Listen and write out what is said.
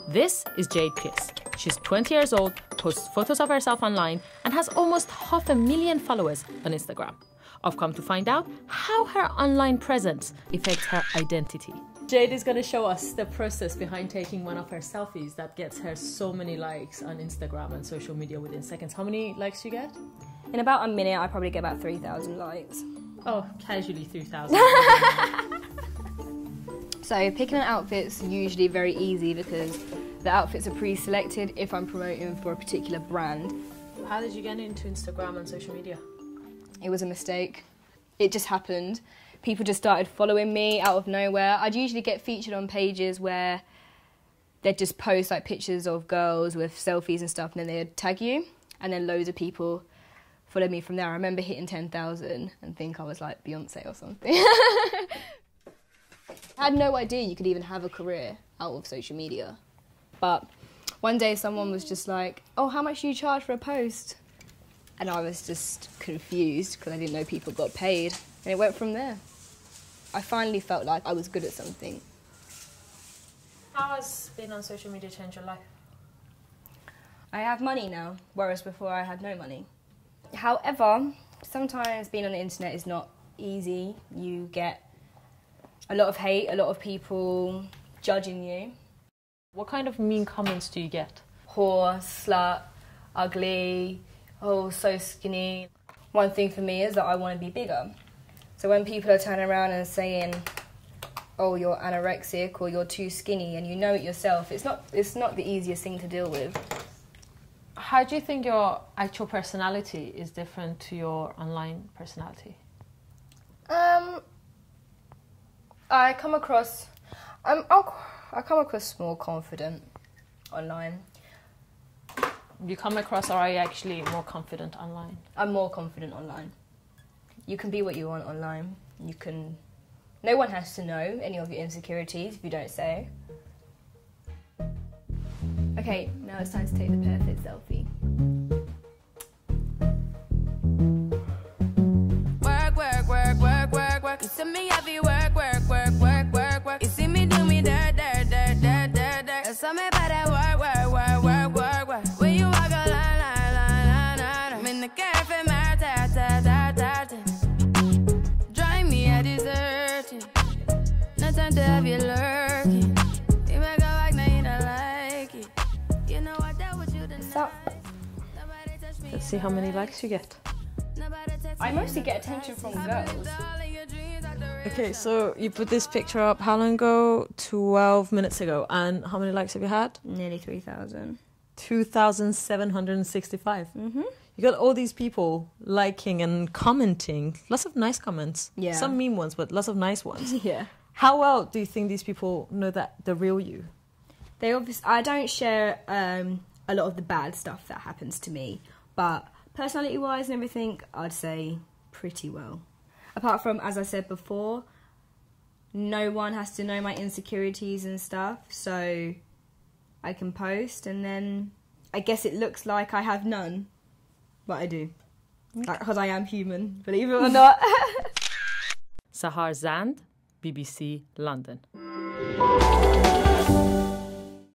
This is Jayde Kiss. She's 20 years old, posts photos of herself online, and has almost 500,000 followers on Instagram. I've come to find out how her online presence affects her identity. Jayde is going to show us the process behind taking one of her selfies that gets her so many likes on Instagram and social media within seconds. How many likes do you get? In about a minute, I probably get about 3,000 likes. Oh, casually 3,000. So picking an outfit's usually very easy because the outfits are pre-selected if I'm promoting for a particular brand. How did you get into Instagram and social media? It was a mistake. It just happened. People just started following me out of nowhere. I'd usually get featured on pages where they'd just post like pictures of girls with selfies and stuff, and then they'd tag you, and then loads of people followed me from there. I remember hitting 10,000 and think I was like Beyonce or something. I had no idea you could even have a career out of social media. But one day someone was just like, oh, how much do you charge for a post? And I was just confused because I didn't know people got paid. And it went from there. I finally felt like I was good at something. How has being on social media changed your life? I have money now, whereas before I had no money. However, sometimes being on the internet is not easy. You get a lot of hate, a lot of people judging you. What kind of mean comments do you get? Whore, slut, ugly, oh, so skinny. One thing for me is that I want to be bigger. So when people are turning around and saying, oh, you're anorexic or you're too skinny, and you know it yourself, it's not the easiest thing to deal with. How do you think your actual personality is different to your online personality? I come across more confident online. You come across, or are you actually more confident online? I'm more confident online. You can be what you want online. No one has to know any of your insecurities if you don't say. Okay, now it's time to take the perfect selfie. Work, work, work, work, work, work. You see me heavy work, work, work, work, work, work. You see me do me dirt, dirt, dirt, dirt, dirt, dirt. There's something about that work, work, work, work, work, work. When you walk a line, line, line, line, line. I'm in the cafe, my ta, ta, ta, ta, ta. Drive me a deserted. No time to have you lurking. You make go back, now you don't like it. You know I dealt with you the night. Let's see how many likes you get. I mostly get attention from girls. Okay, so you put this picture up how long ago? 12 minutes ago. And how many likes have you had? Nearly 3,000. 2,765. Mm-hmm. You got all these people liking and commenting. Lots of nice comments. Yeah. Some mean ones, but lots of nice ones. Yeah. How well do you think these people know that the real you? I don't share a lot of the bad stuff that happens to me, but personality-wise and everything, I'd say pretty well. Apart from, as I said before, no one has to know my insecurities and stuff, so I can post, and then I guess it looks like I have none, but I do. Because I am human, believe it or not. SAHAR ZAND, BBC London.